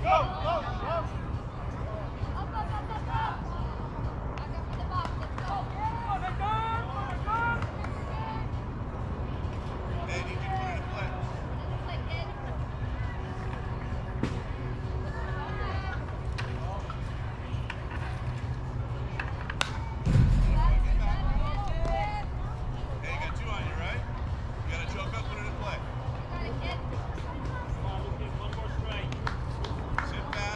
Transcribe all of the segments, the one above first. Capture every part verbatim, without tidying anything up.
Sit back.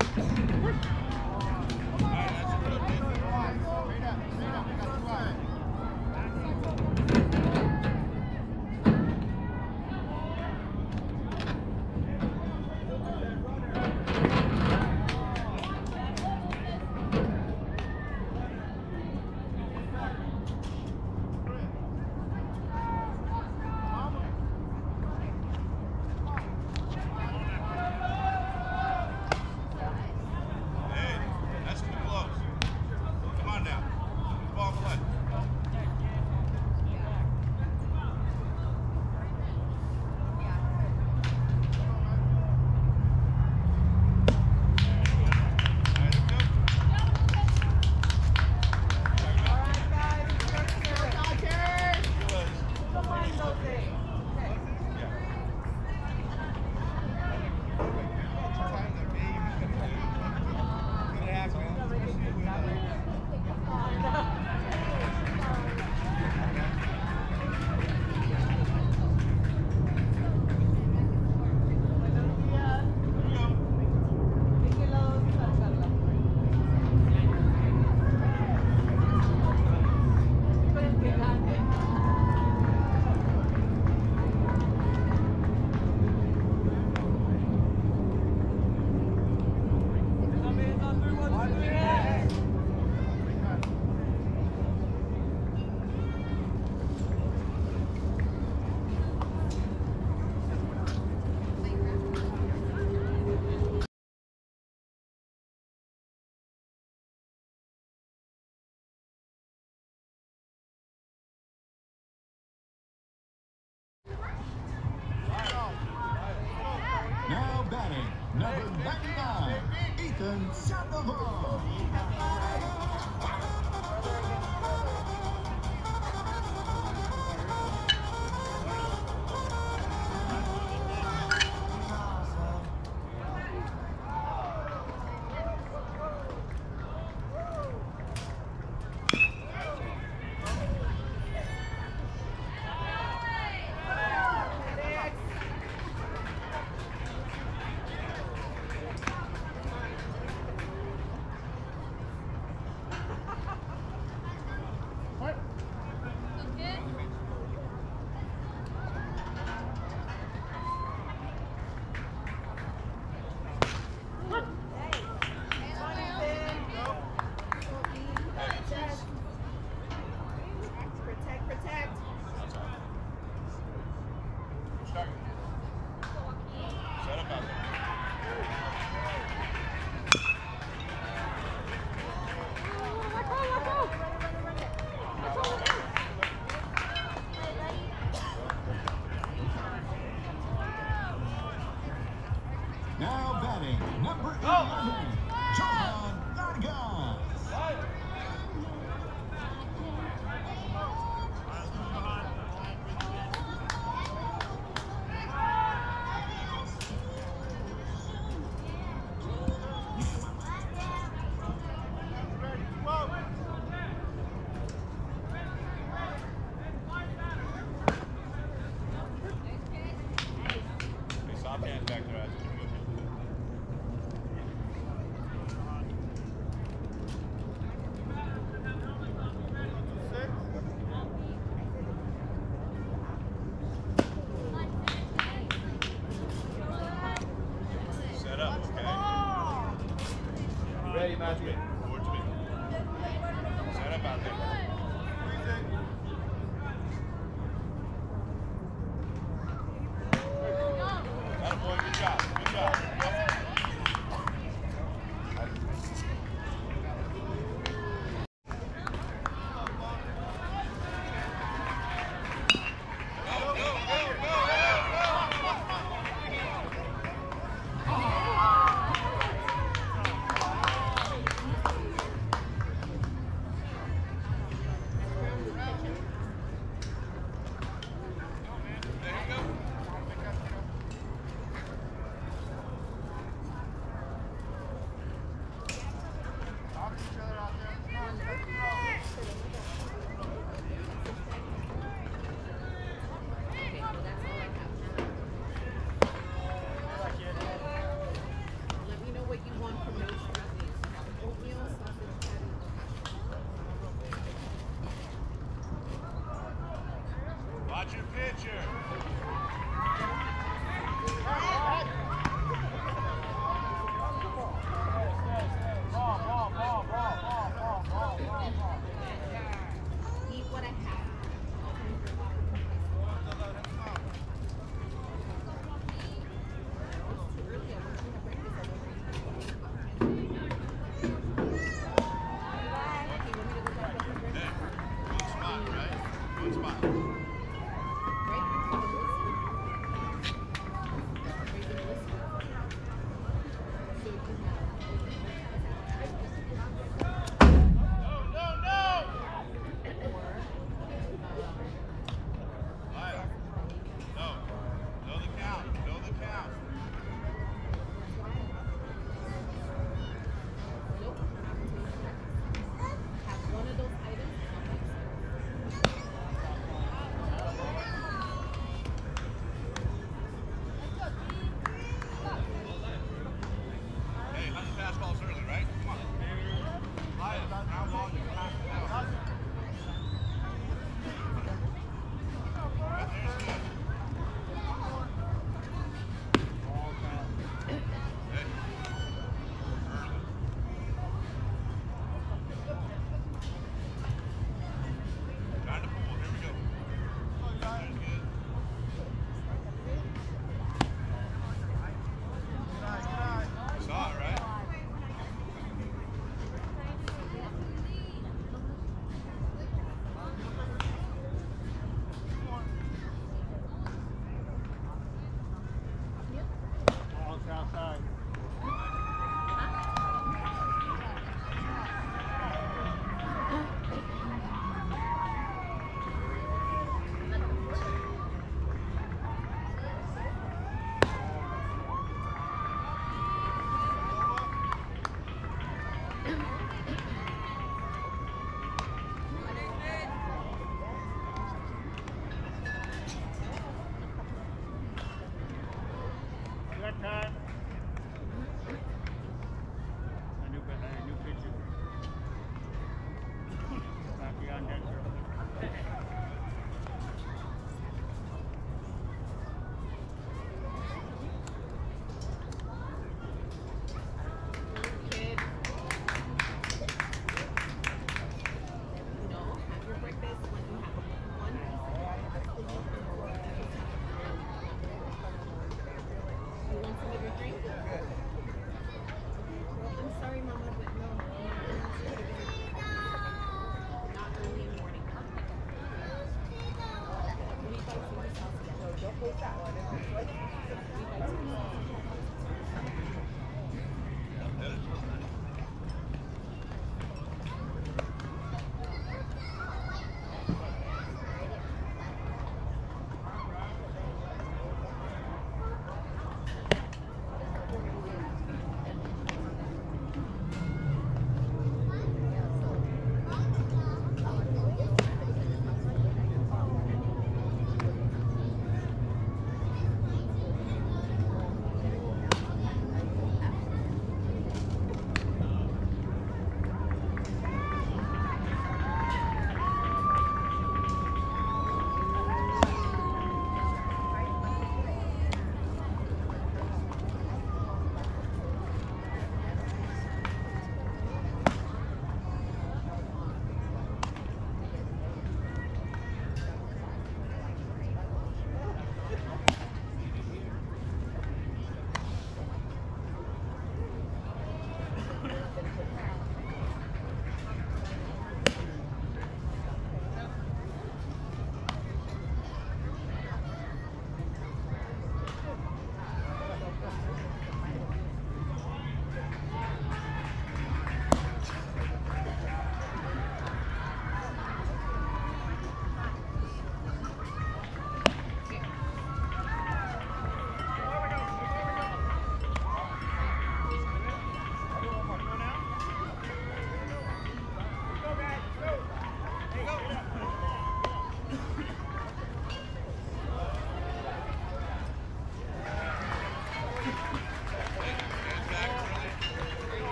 Now batting, number ninety-nine, Ethan Sandoval. Now batting, number eleven, Johan Vargas. Ready, Matthew. Towards me. Set up out there. That boy, good job. Good job.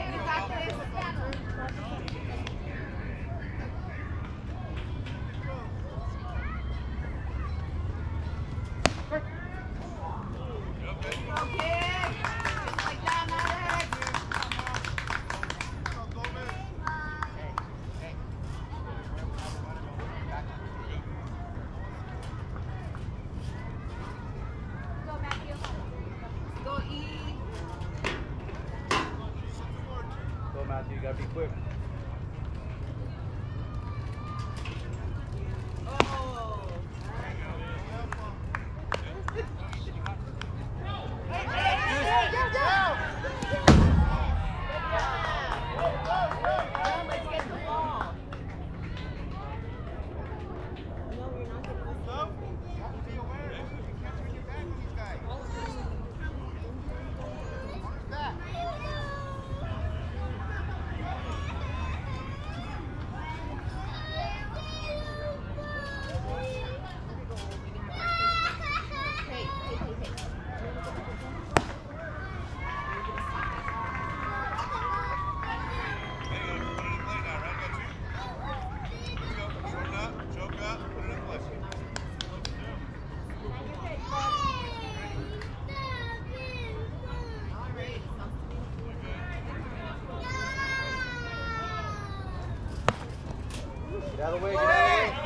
Matthew, you gotta be quick. Get out of the way, get out of the way.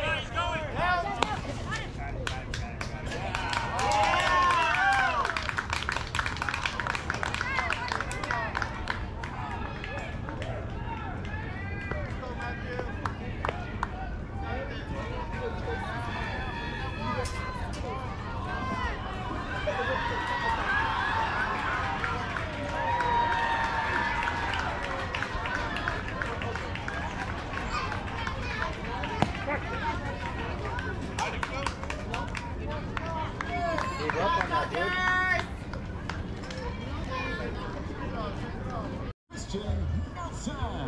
Christian Nelson.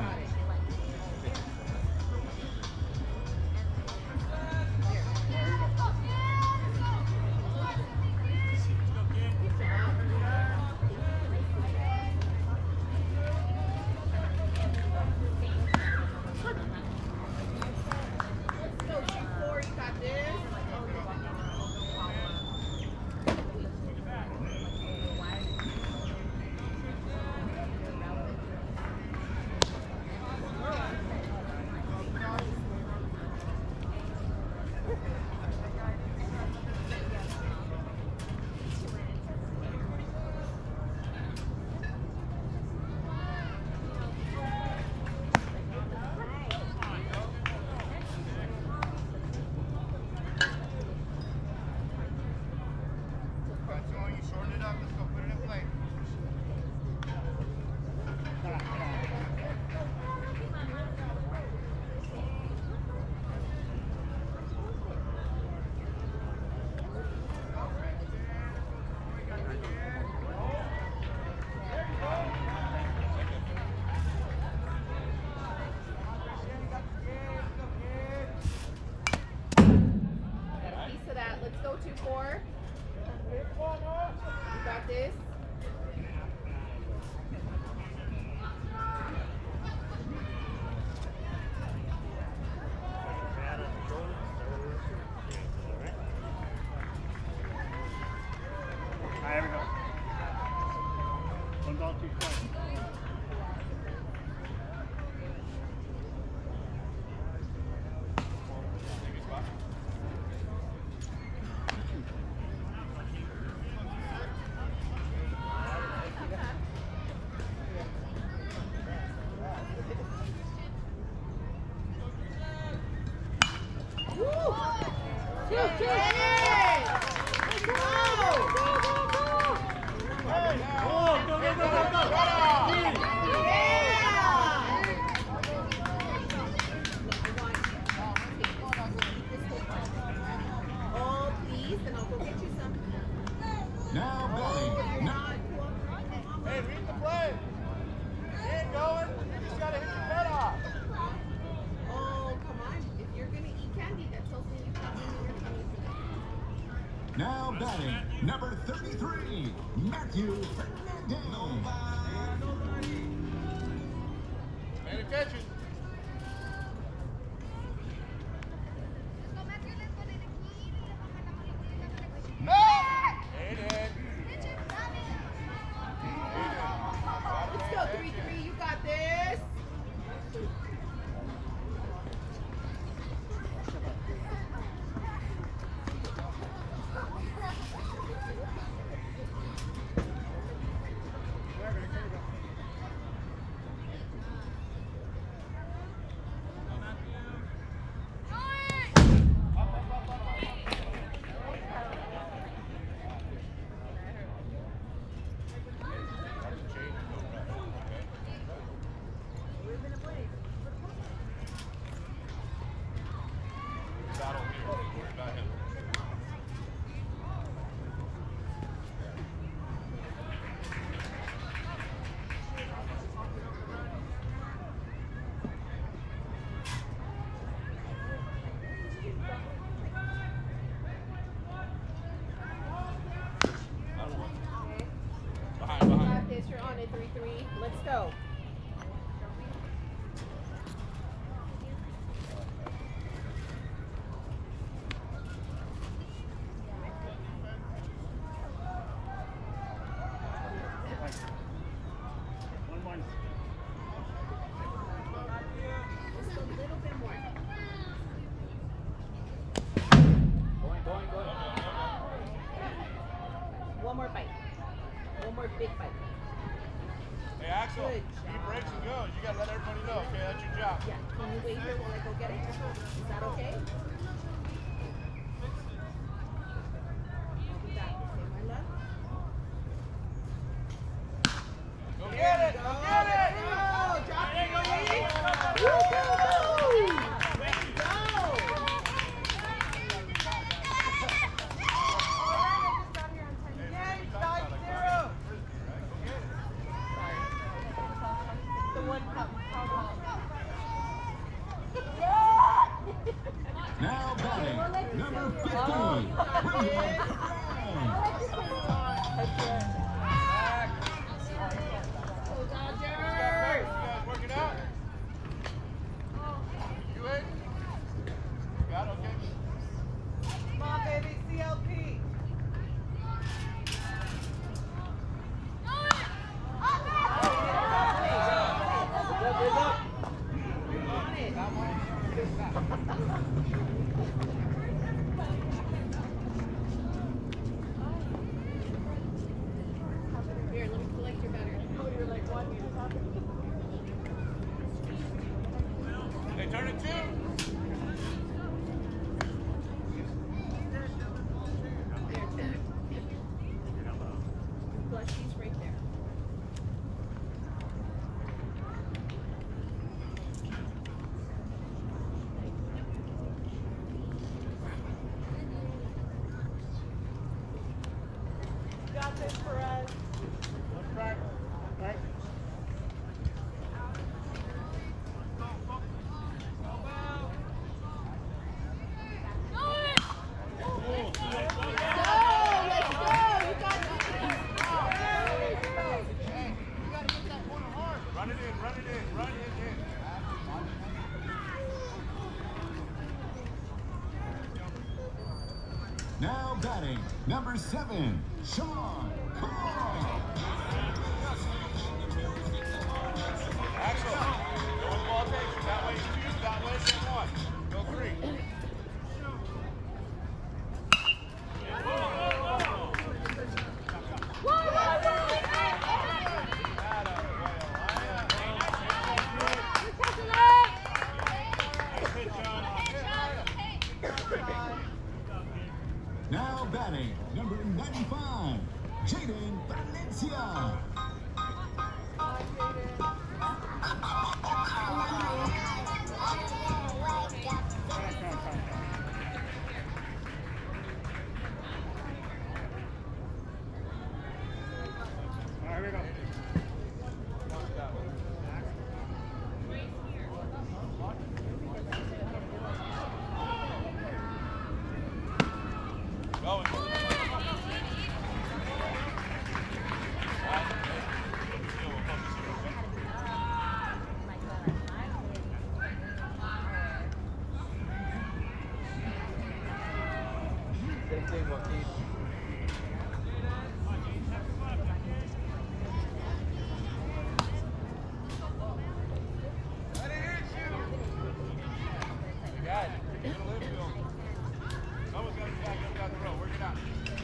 Now batting. Now. Hey, read the play. He ain't going. You just gotta hit your head off. Oh, come on. If you're gonna eat candy, that tells me you can't eat your tummy for that. Now batting, number thirty-three, Matthew Fernandez. attention. Aiden. Let's go, three three. You got this. Battle here. Worry about him. Behind, You behind. got this. You're on it, three three. Let's go. Just a little bit more. Going, going, going. One more bite. One more big bite. Hey, Axel, Good he job. breaks and goes. You gotta let everybody know, okay? That's your job. Yeah. Can you wait here while I go get it? Is that okay? I'll be back. Okay, my love. Go get it! Go get it! Go! Drop it, Louise! Woo, woo, woo! Go! The one cup. Now batting, number fifteen. Go Dodgers! You guys working out? You in? Got it, okay? Come on, baby, C L P. Here, let me collect your battery. They turn it two. There, Tim. Plushies right there. Got this, Perez. Back. Back. Go! Let's go! You got this! Run it in, run it in, run it in. Now batting, number seven, Sean Coy. Axel, go with the ball takes. That way is two, that way is one. Go three. Now batting, number ninety-five, Jaden Valencia. thing, Joaquin. You got it. You're gonna live field. Someone's got to be back up down the road. Work it out.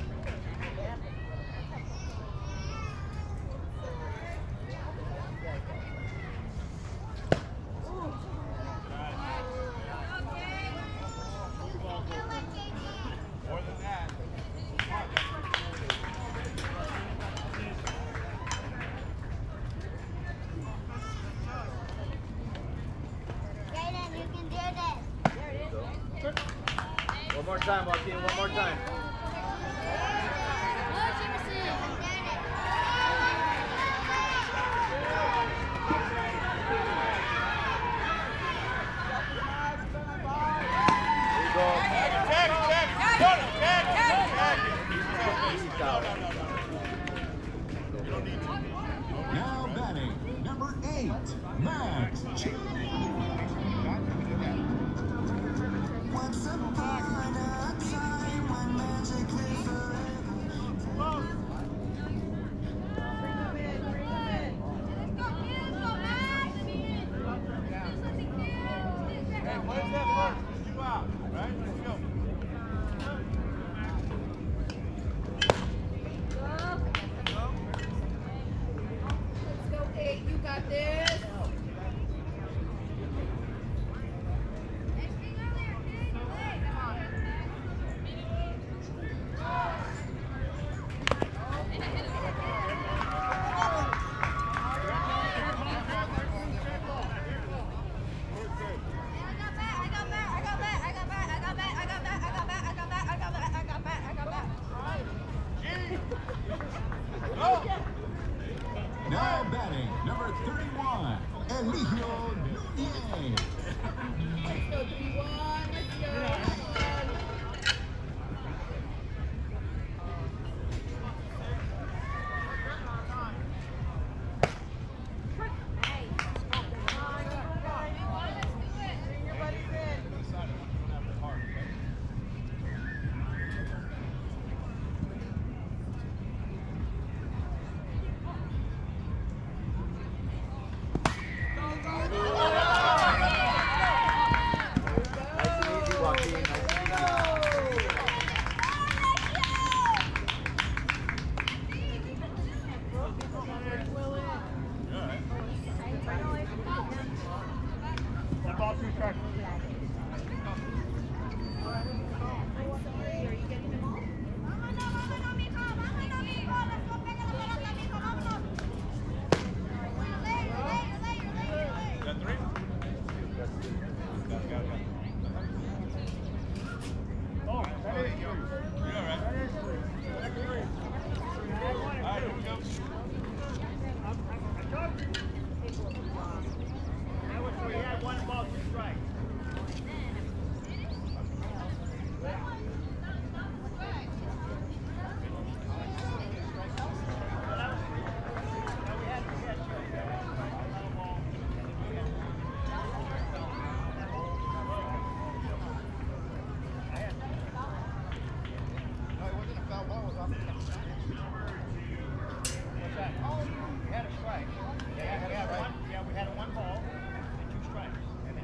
More than that. Jaden, you can do this. One more time, Joaquin, one more time. Look, Emerson. There you go. Tag it, tag it, tag it. Tag it, tag it, tag it. Easy No, foul. no, no, no. You don't need to. Now batting, number eight, Max Chin. Once upon a time when magic lived forever. Hey, where's that first? You out, right? Let's go. Let's go, eight. You got this. Go. Now batting, number thirty-one, Eligio Nunez. Let's go, three one. Let's go. Bring your buddies in. Nice and easy, Joaquin. Nice and easy. That ball too sharp. Are you getting them all? You got three? Got it, got it, got it. Oh, that is you. You're all right. All right, here we go. That was where he had one ball, two strikes. No, it wasn't a foul ball. It was off the What's that? We had a strike. Yeah, we had one, yeah, we had a one ball and two strikes. And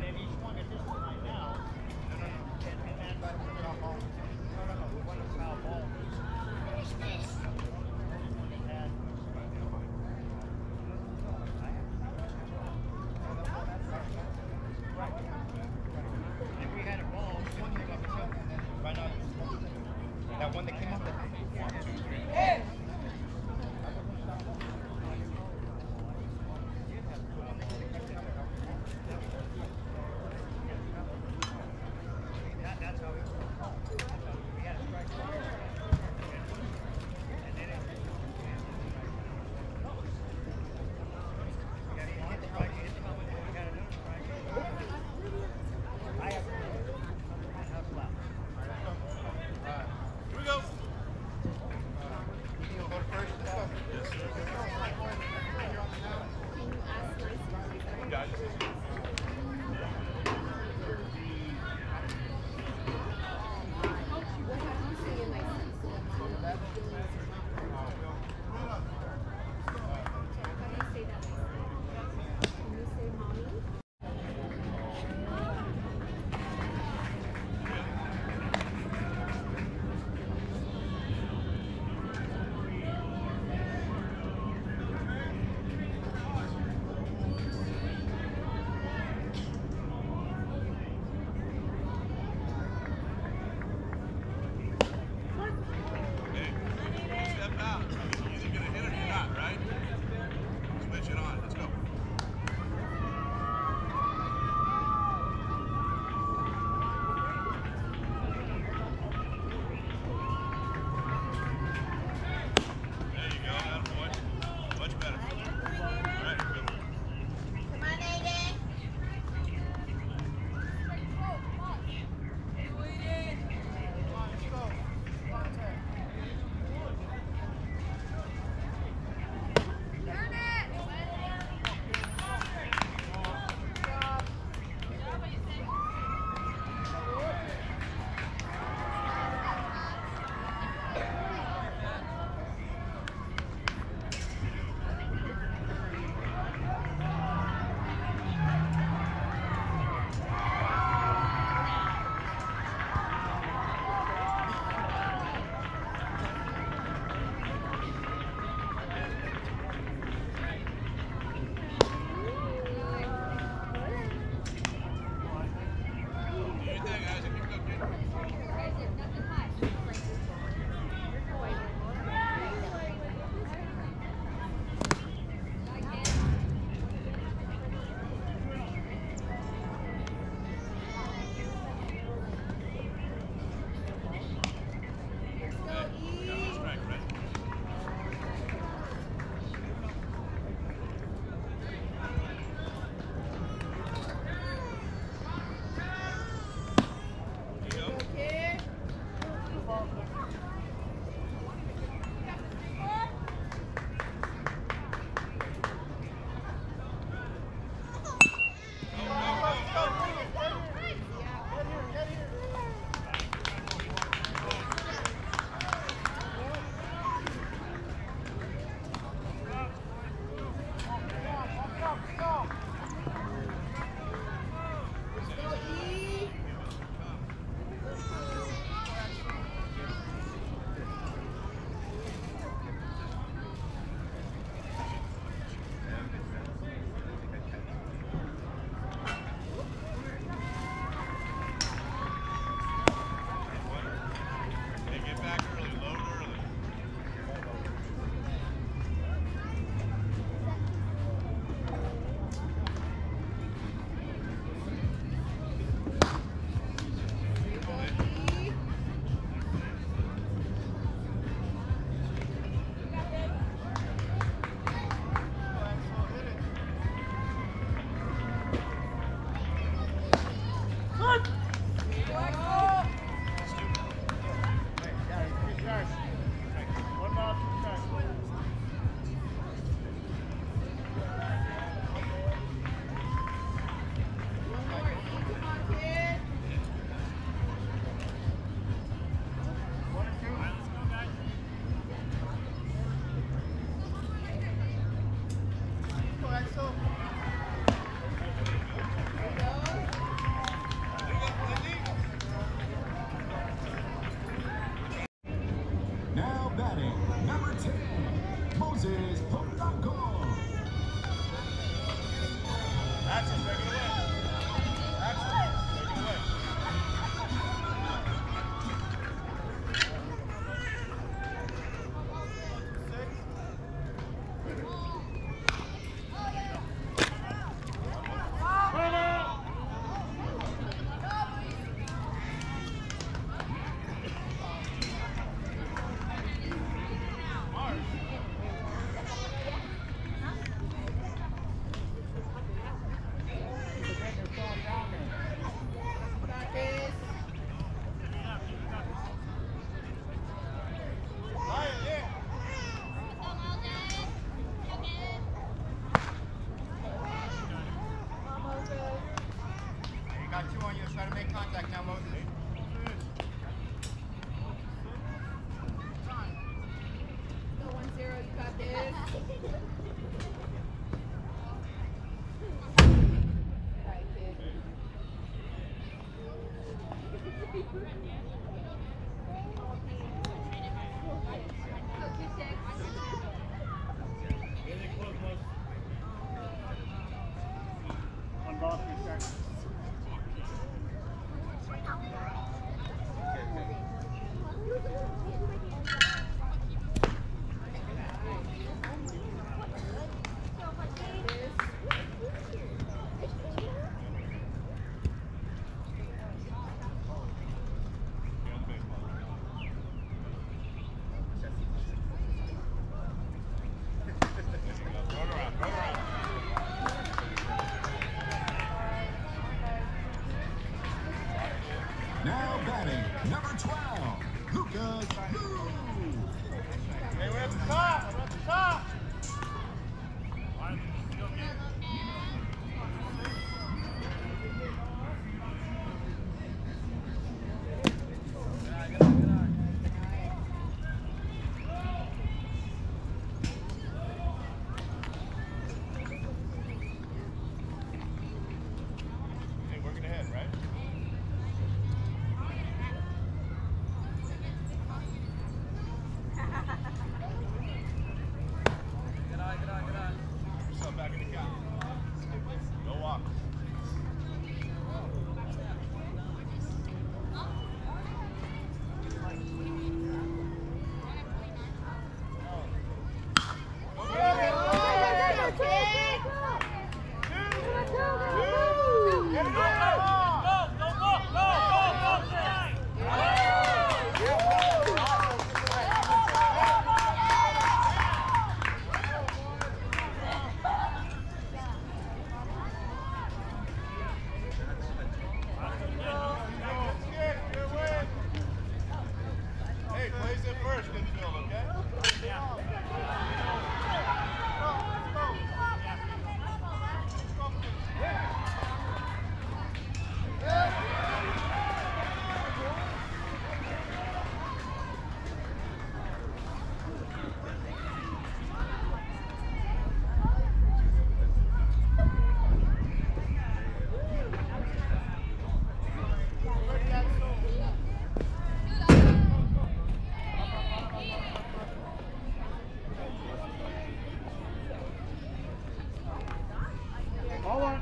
you. Let's try to make contact now, Moses. Go one zero. You got this. Right, kid. Really close, close. One ball, three strikes. Run around, run around. Now batting, number twelve, Lucas Lou. Hey, we're at the top. We're at the top. Hey, working ahead, right? Yourself back in the count. Go walk. Hey, plays it first, infield, okay? All one.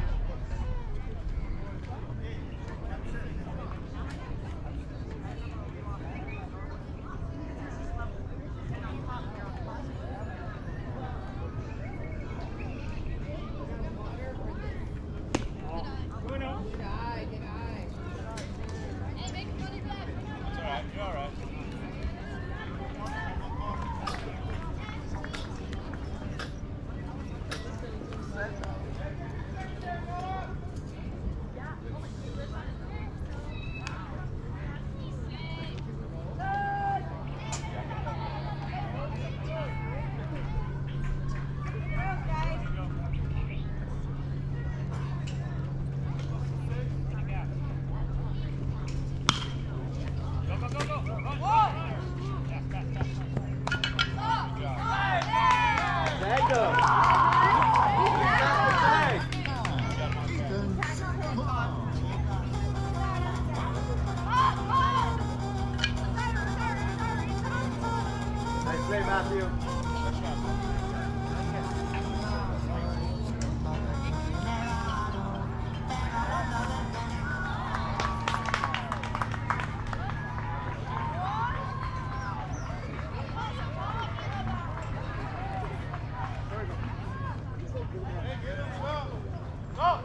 Good eye, good eye. It's all right. You're all right. Go, go, go, go. Run, run, run. Yes, yes, yes. Tag him. Ethan Sandoval. Nice play, Matthew. Hey, get him, go. Go.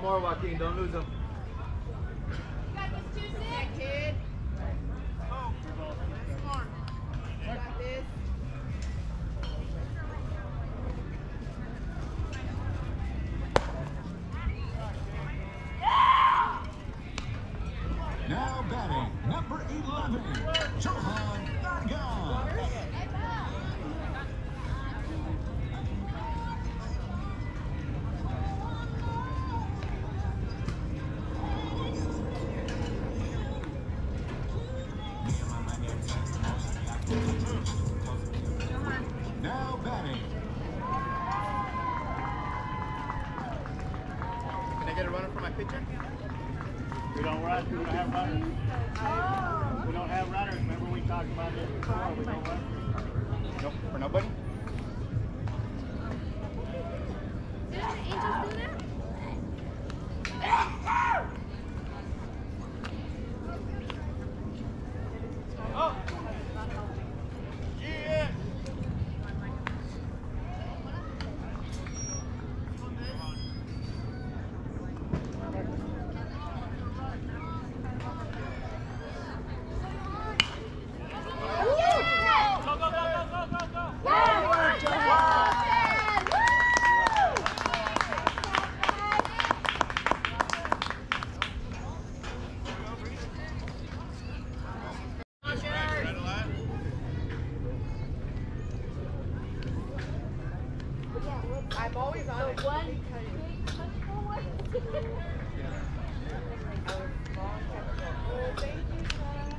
more, Joaquin. Don't lose them. Yeah, kid. Got this. Now batting, number eleven, Johan Vargas. Now batting, Can I get a runner for my pitcher? We don't run. We don't have runners. We don't have runners. Remember we talked about this before. We don't run. Nope. For nobody? Did the Angels do that? Yeah. Go, go, go, go, go, go, go. I'm always on it. One big touchable one. Oh, thank you, Sarah.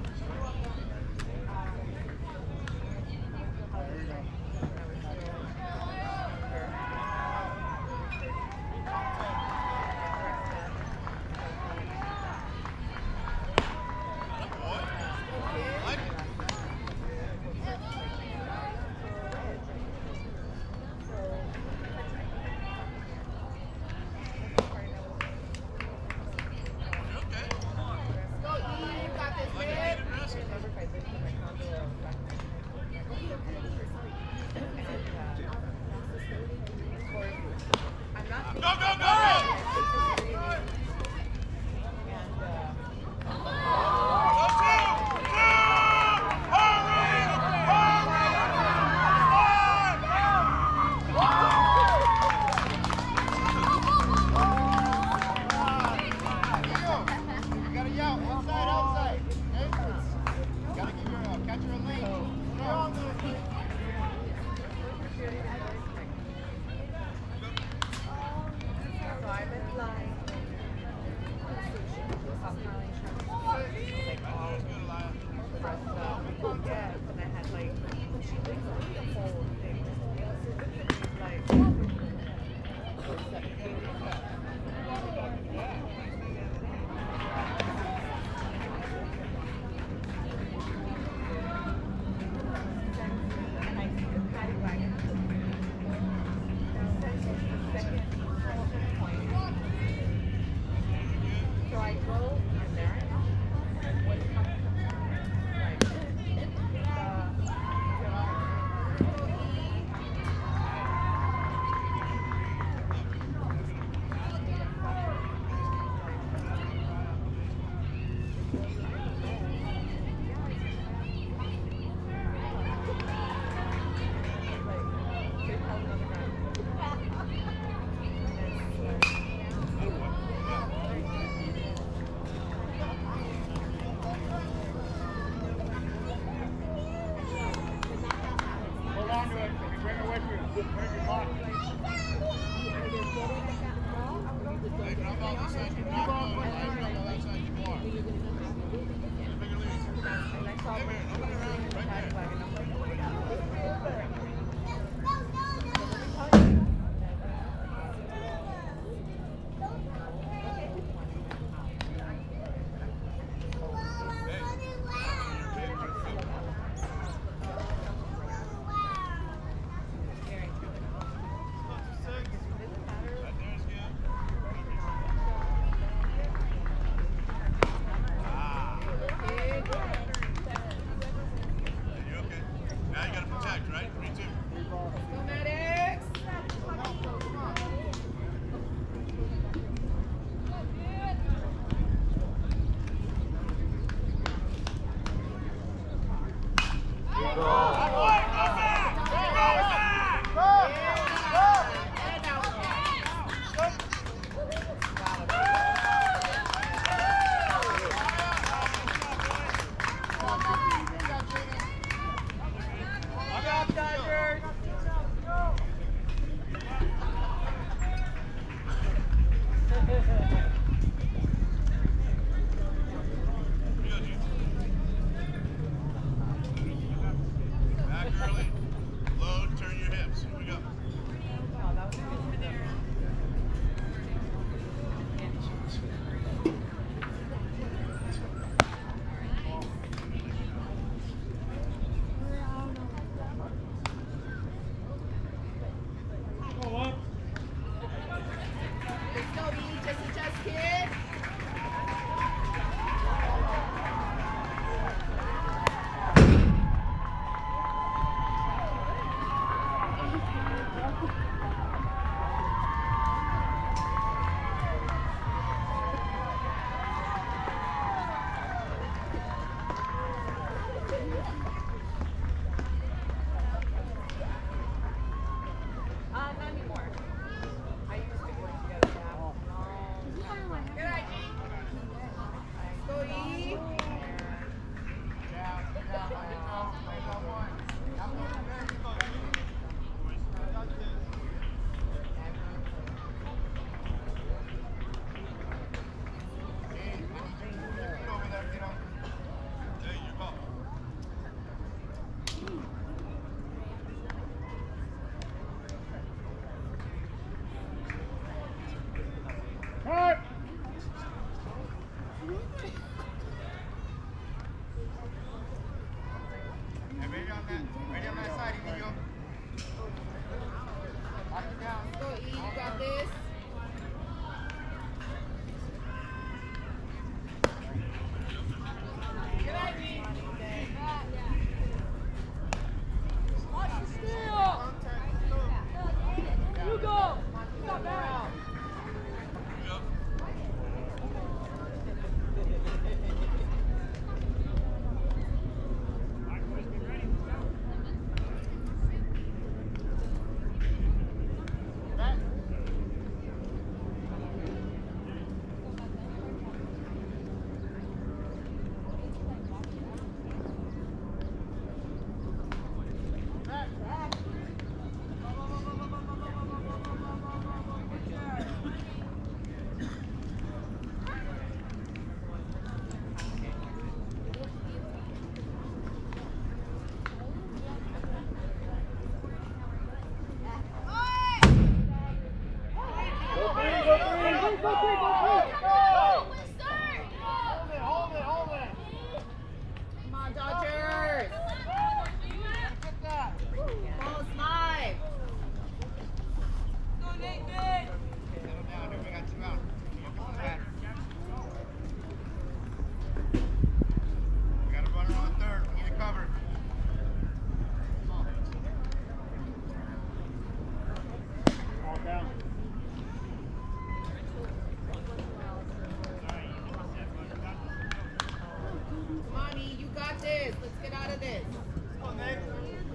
this. Come on, Nate.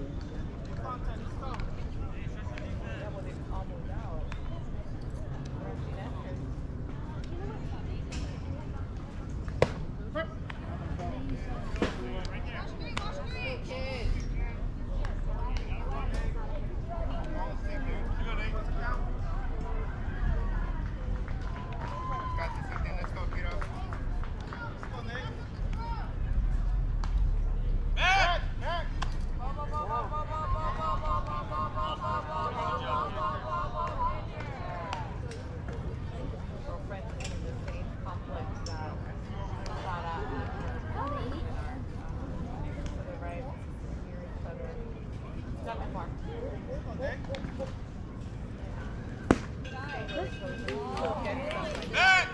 Hey, kid. Let's go, kiddo. Back! Back! Back!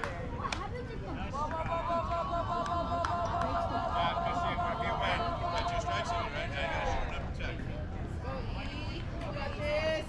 Go, E. You got this.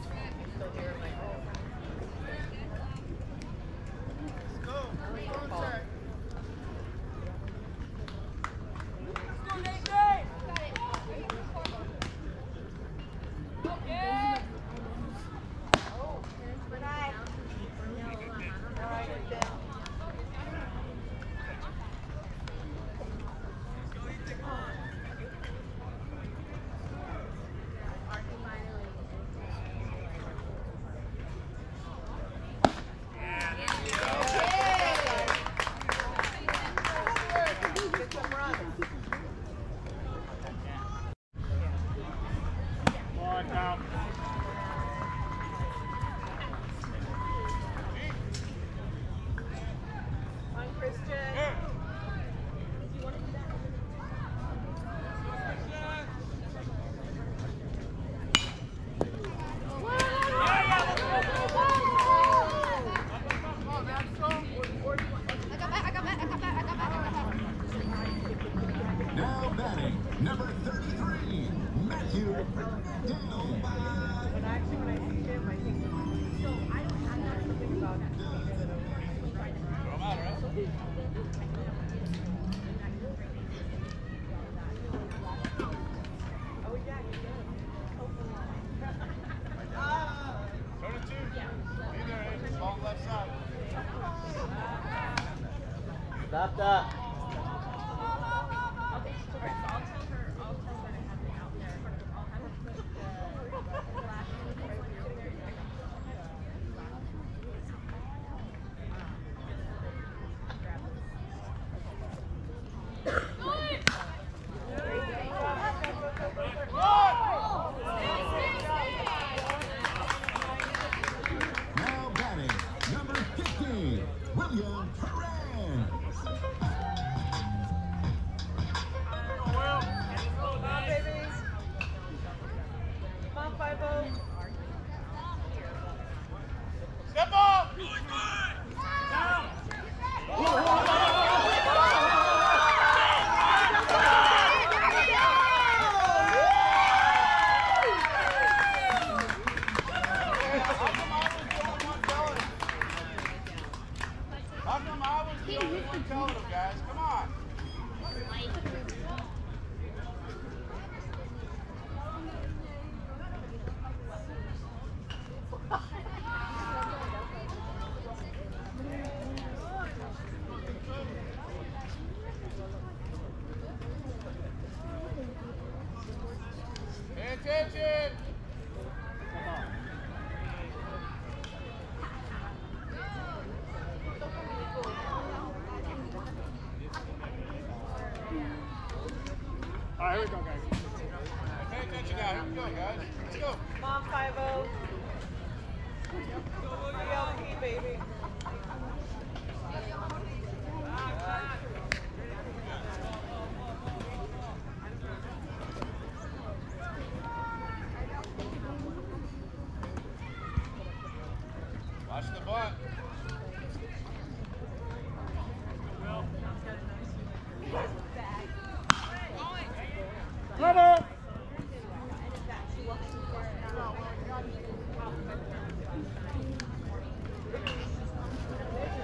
Now batting, number thirty-three, Matthew Dale. But actually, when I see him, I think so. I don't have that something about oh yeah, he does. thirty-two. Be there, Aiden. Ball left side. Stop that. Now batting, number fifteen, William Perrin. Come on, babies. Come on, five-oh. Step up! How come I was the only one telling them, guys? Come on. Pay attention. All right, here we go, guys. Pay attention now. Here we go, guys. Let's go. Come on, five-oh. three L P, baby. Watch the bunt. Bravo! Come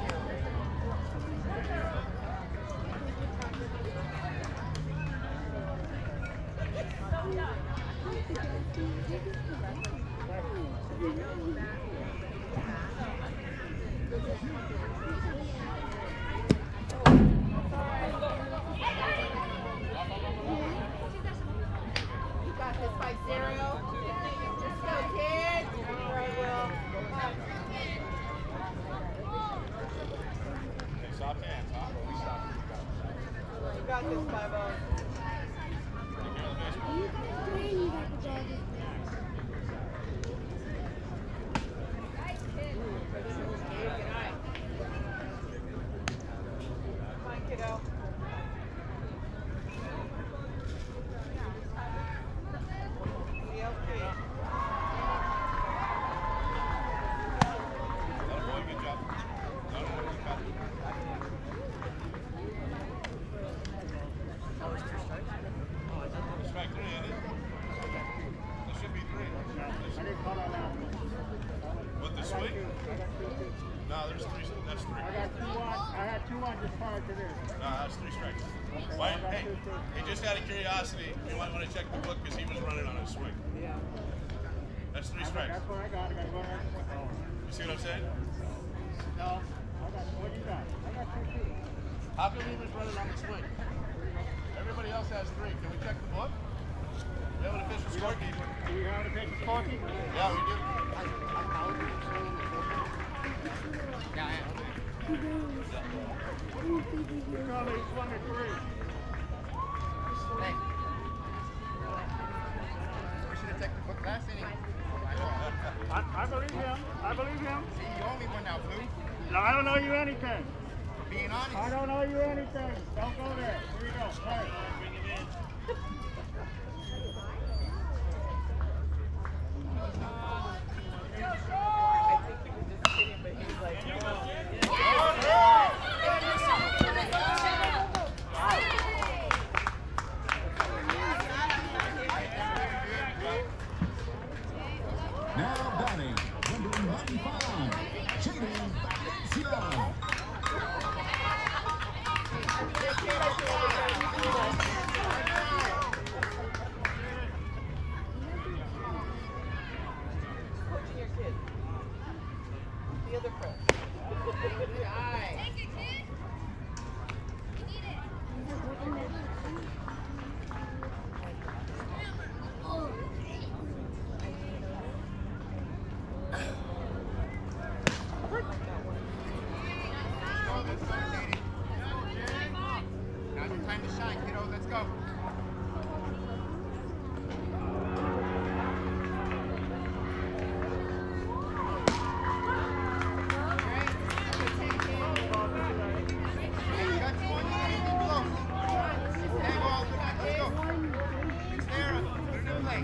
got this, Five-O. Come on, kiddo. C L P. Good job. Strike three, isn't it? There should be three. I didn't call on that. What, the swing? No, there's three. That's three. I got two on. I had two on just prior to this. No, that's three strikes. Why, hey, hey, just out of curiosity, you might want to check the book because he was running on a swing. Yeah. That's three strikes. That's what I got. I got to go ahead. Oh. You see what I'm saying? No. I got, what do you got? I got two, too. How come he was running on the swing? Everybody else has three. Can we check the book? We have an official scorekeeper. Do you have an official scorekeeper? Yeah, we do. You tell me he swung at three. Hey. We should have checked the book last inning. I, I believe him. I believe him. See, you owe me one now, Blue. No, I don't know you anything. Being honest. I don't know you anything. Don't go there. Here you go. Hey. I think he was just kidding, but he was like, no. Now batting, number ninety-five, Jaden Valencia. Coaching your kid. The other pro. Good eye. Take it, kid. You need it. Go, let's go, Katie. Now's your time to shine, kiddo. Let's go. Hey, cut one, you gotta be close. Hey, ball, let's go. It's there. Put it in play.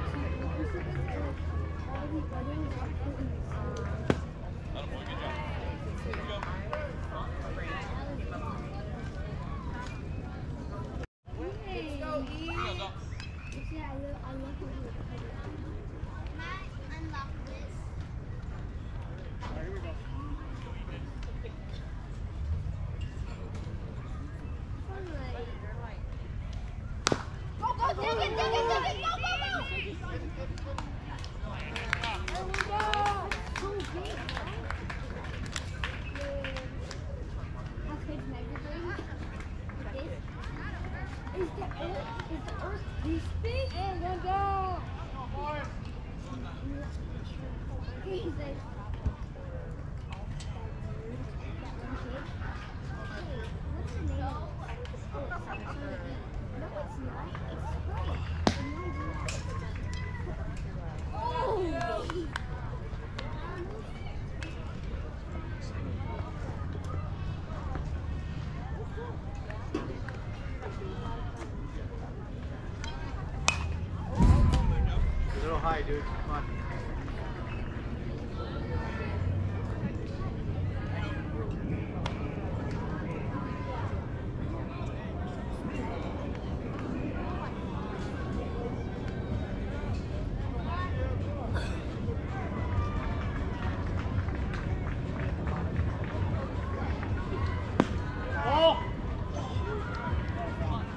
Attaboy, good job. Here you go. Let's go, E. Here you go. Matt, unlock this. All right, here we go. Go, go, dig it, dig it, dig it. Go, go, go. There we go. Is the earth, is the earth this big? And one go. He's like, what's the name of it? No, it's not. It's right. Oh! A little high, dude. Come on. Oh!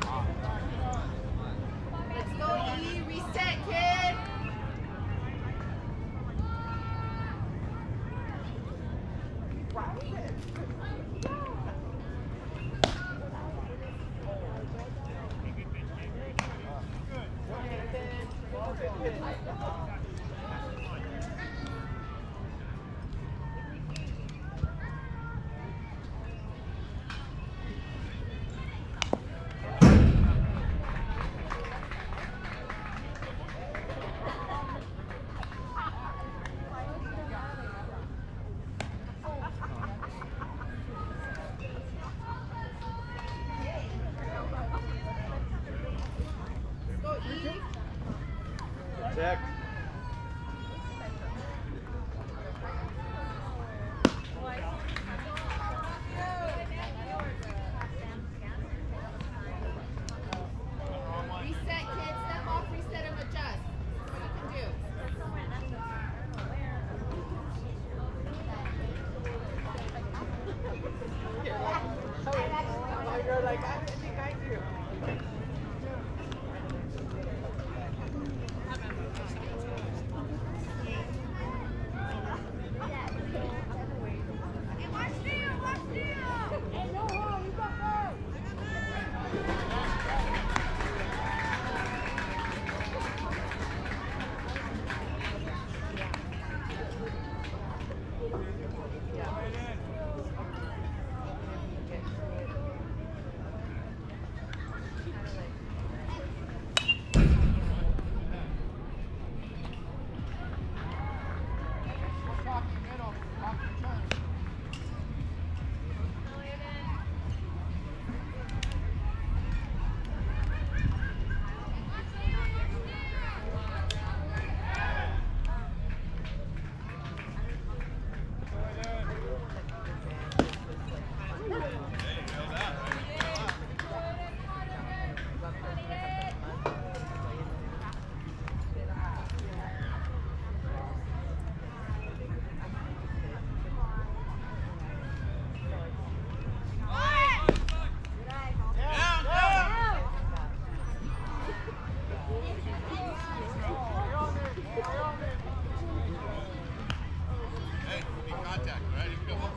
Let's go, E. Reset, kid. Check. Reset, kids. Step off, reset, and adjust. That's what you can do. You're like, I think I do. Hey, be contact, right? You go.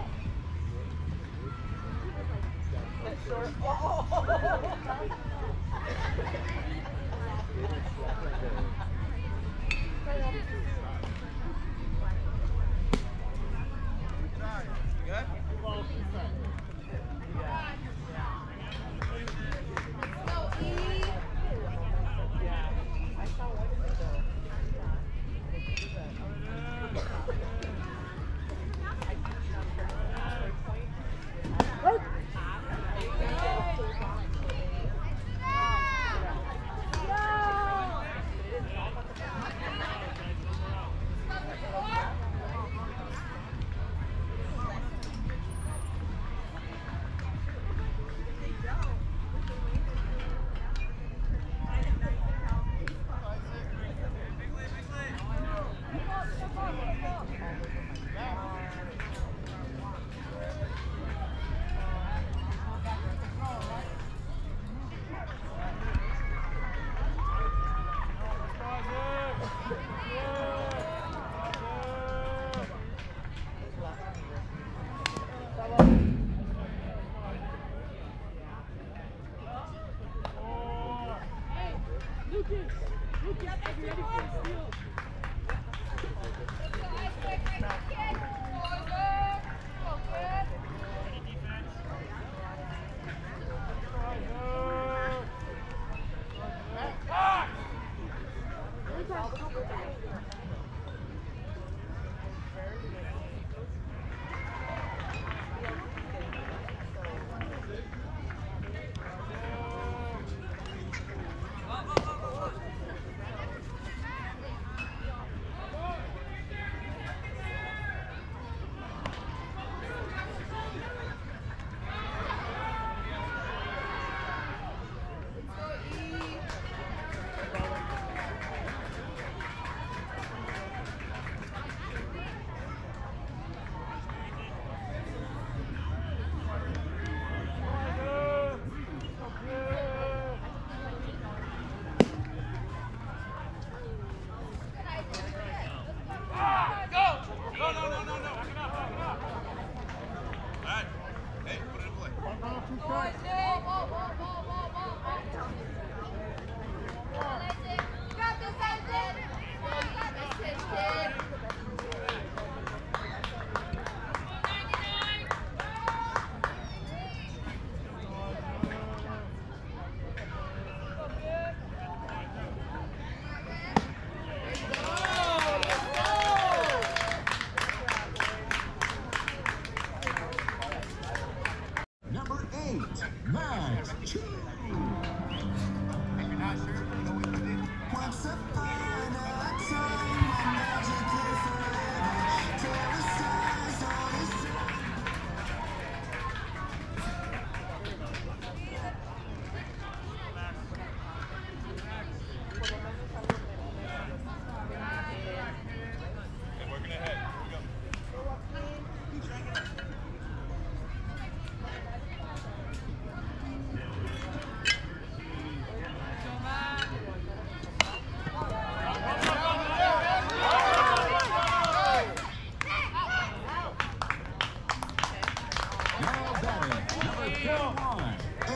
Number eight, Max Chu. If you're not sure, you know what you did. What's up, fine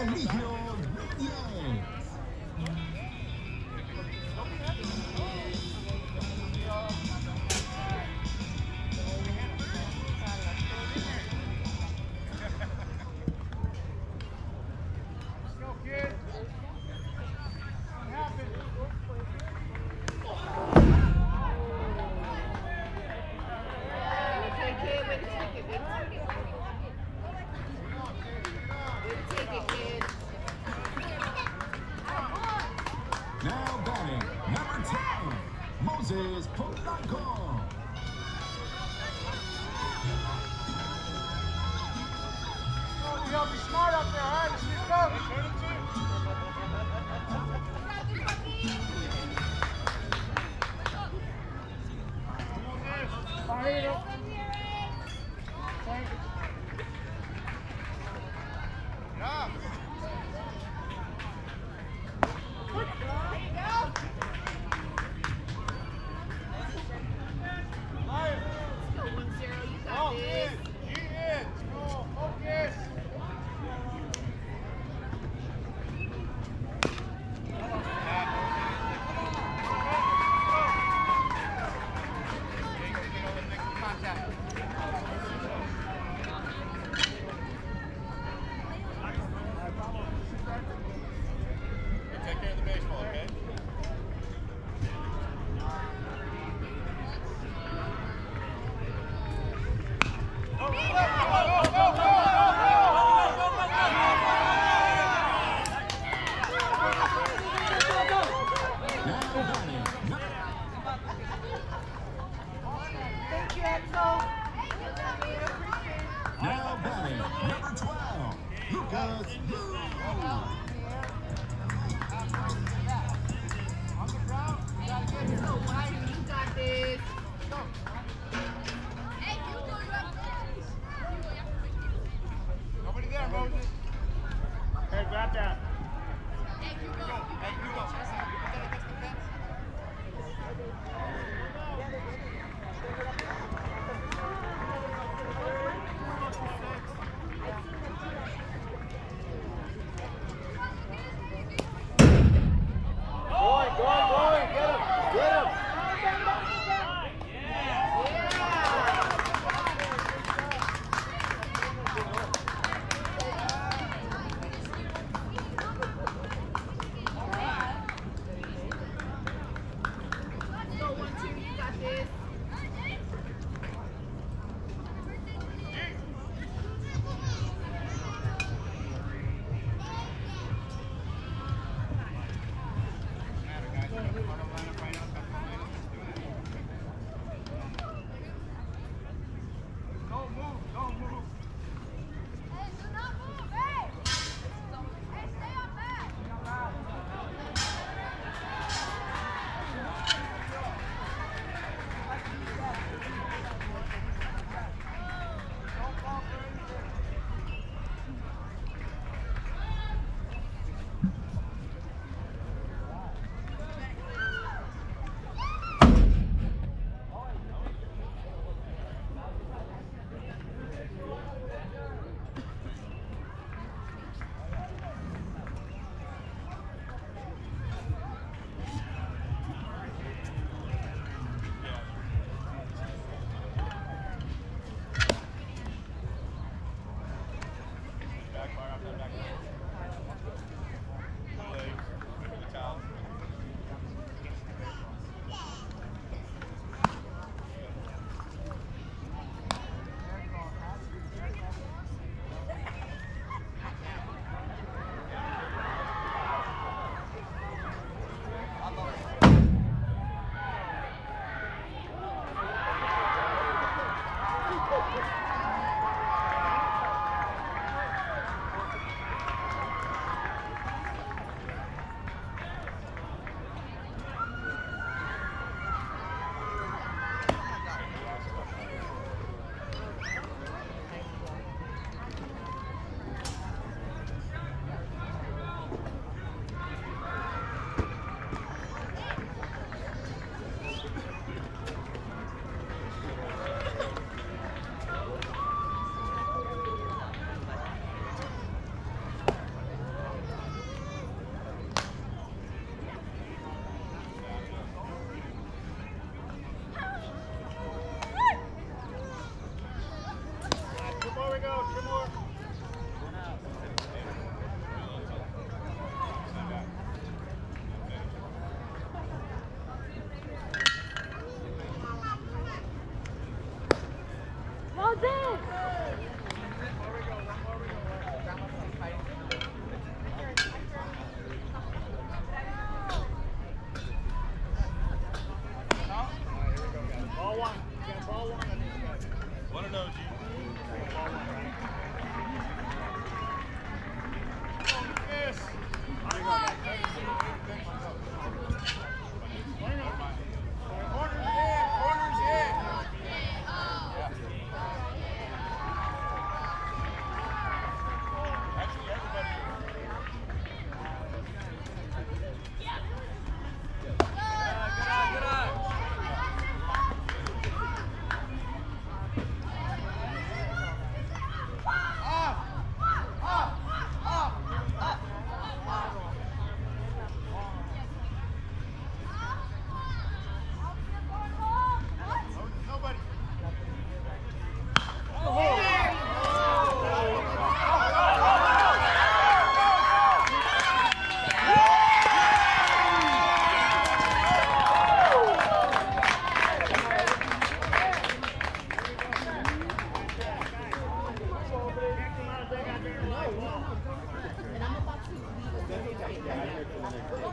Eligio Núñez. Now batting, number ten, Moses Polanco. You gotta be smart up there, all right? Let's get going. Turn it two. Yeah. Oh, in. Get in. Go. Focus. Take care of the baseball, okay? Go, go, go, go, go, Thank you, Exo. Now batting, number twelve, Lucas Blue. Nobody there, Moses. Hey, grab that. Hey, Hugo. Hey, Hugo. Put that against the fence. Going, going, going. Get him. Get him. Go one, two, you got this.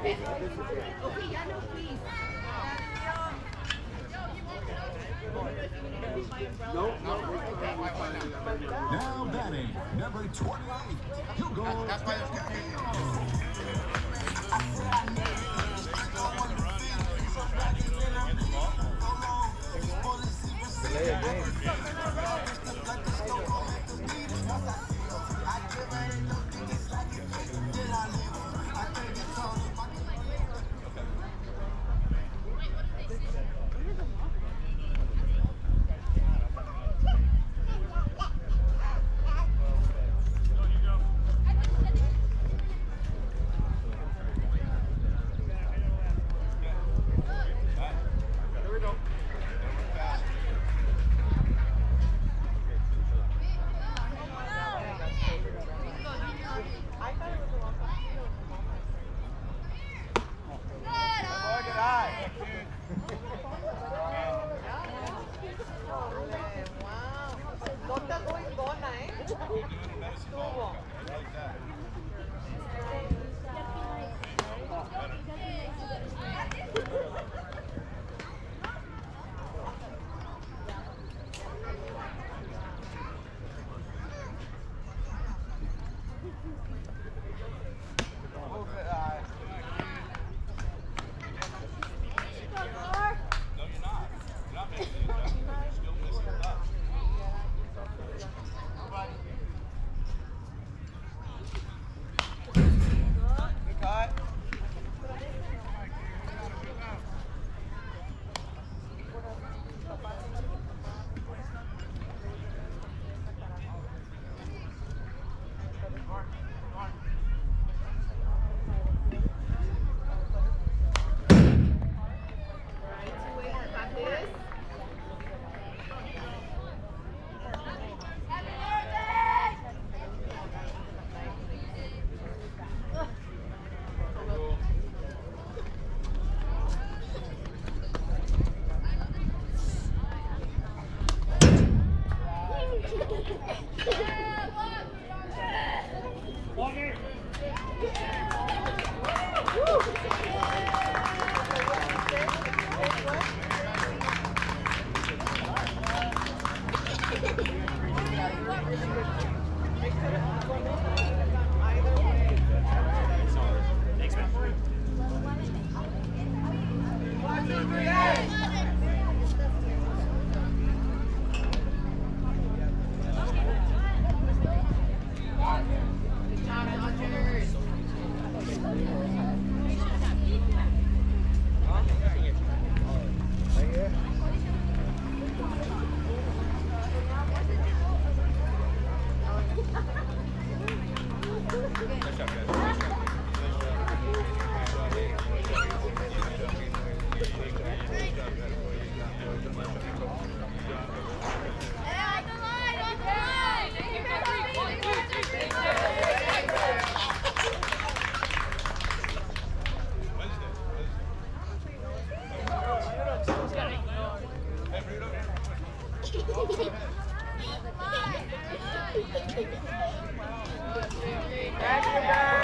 Okay, yeah, no, please. No, no. Now batting, number twenty-eight, Hugo That's why there's Del confusion. Back to back.